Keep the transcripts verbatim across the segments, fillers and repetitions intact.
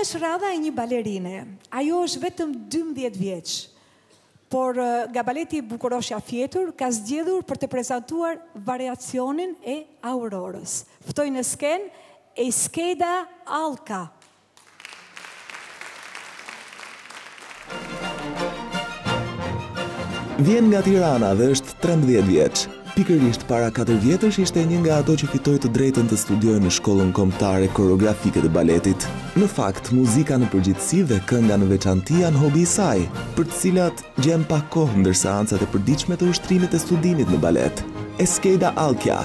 është rradha e një balerine. Ajo është vetëm dymbëdhjetë vjeç. Por nga baleti Bukuroshja Fjetur ka zgjedhur për të prezantuar variacionin e Aurorës. Ftoj në skenë Eskeida Alka. Vjen nga Tirana dhe është trembëdhjetë vjeç. Pikërisht para katër vjetësh ishte një nga ato që fitoi të drejtën të studiojë në shkollën kombëtare koreografike të baletit. Në fakt, muzika në përgjithësi dhe kënga në veçanti janë hobi i saj, për të cilat gjen pak kohë ndër seancat e përditshme të ushtrimit të studimit në balet. Eskeida Alka.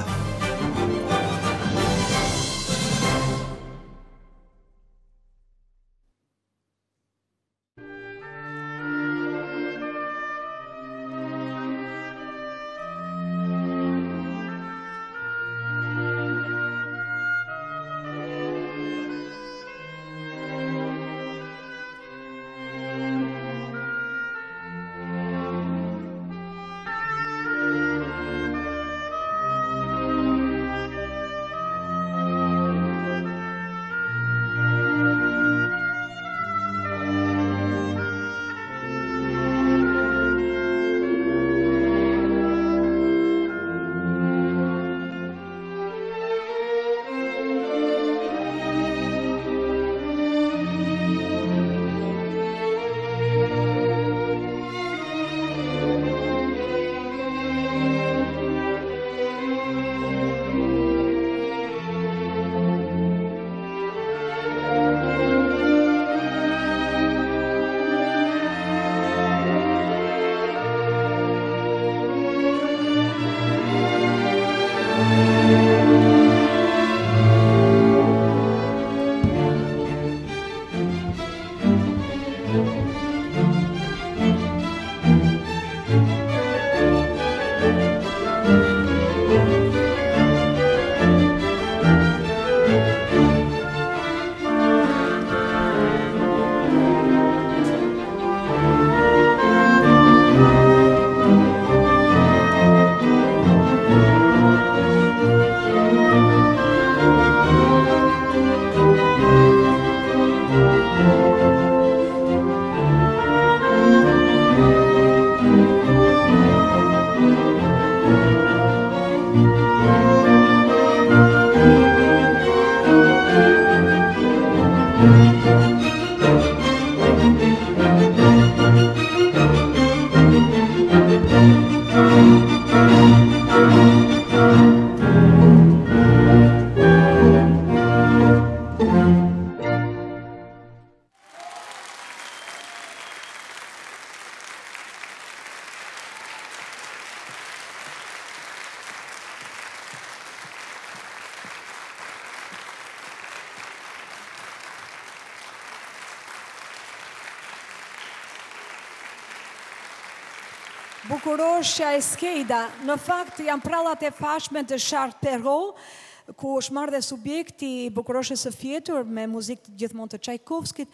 Bukuroshja Eskeida, në fakt janë prallat e fashme të Charles Perrault, ku është marrë dhe subjekti i Bukuroshjes së Fjetur me muzikë gjithmonë të Tchaikovskit.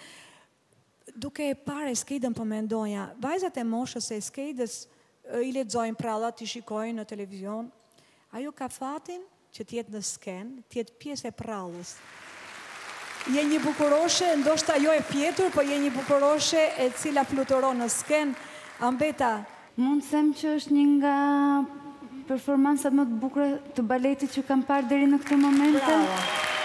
Duke e parë Eskeidën po mendoja, vajzat e moshës së Eskeidës i lexojnë prallat, i shikojnë në televizion. Ajo ka fatin që të jetë në skenë, të jetë pjesë e prallës. Je një bukuroshe, ndoshta jo e fjetur, po je një bukuroshe e cila fluturon në skenë. Ambeta, mund të them që është një nga performansat më të bukura të baletit që kam parë deri në këtë moment. Bravo.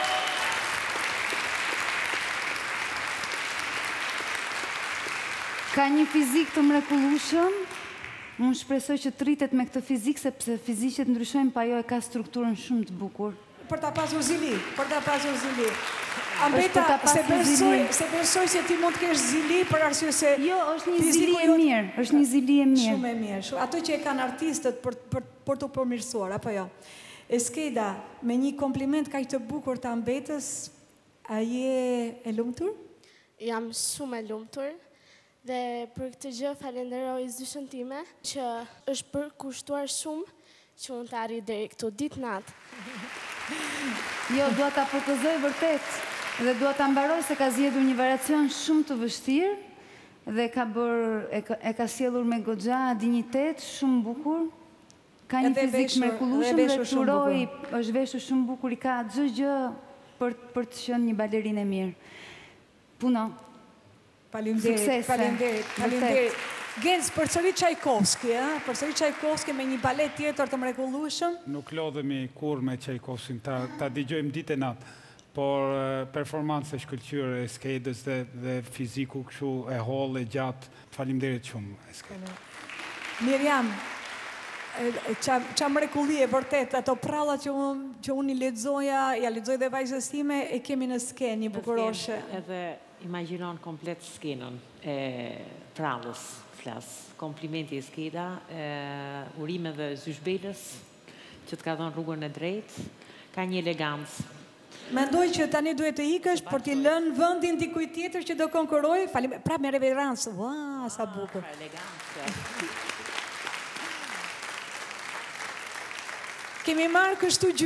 Ka një fizik të mrekullueshëm. Unë shpresoj që të rritet me këtë fizik, sepse fizikët ndryshojnë, pa jo e ka strukturën shumë të bukur. Për ta pasur zili, për ta pasur zili. Ambeta, se besoj, se besoj se ti mund të kesh zili për arsye se... Jo, është një zili e mirë, është një zili e mirë. Shumë e mirë, ato që e kanë artistët për, për, për të përmirësuar, apo jo. Eskeida, me një kompliment kaq të bukur të Ambetës, a je e lumtur? Jam shumë e lumtur dhe për këtë gjë falenderoj zyshën time që është përkushtuar shumë që unë të arri deri këtu ditë natë. Jo, dua ta propozoj vërtet dhe dua ta mbaroj se ka zgjedhur një variacion shumë të vështirë dhe ka bërë e ka, e ka sjellur me goxha dinjitet shumë bukur. Ka një fizik mrekullueshëm dhe turoi, është veshur shumë bukur, i ka çdo gjë për për të qenë një balerinë e mirë. Puno. Faleminderit, Suksese. faleminderit, faleminderit. Gens, përsëri Tchaikovsky, ëh, përsëri Tchaikovsky me një balet tjetër të mrekullueshëm. Nuk lodhemi kur me Tchaikovskin, ta, ta dëgjojmë ditë e natë, por uh, performancë e shkëlqyer e Skedës dhe, dhe fiziku kështu e hollë e gjatë. Faleminderit shumë, Skeda. Miriam, qa, qa mrekulli e vërtet, ato prallat që unë që unë i lexoja, ja lexoj dhe vajzës time, e kemi në skenë një bukuroshe. Edhe imagjinon komplet skenën e prallës, flas. Komplimenti e Skeda, e, urime dhe Zyshbelës, që të ka dhënë rrugën e drejtë, ka një elegancë. Mendoj që tani duhet të ikësh për t'i lënë vendin dikujt tjetër që do konkurrojë. Falim, pra me reverancë. Ua, sa bukur. Kemi marrë kështu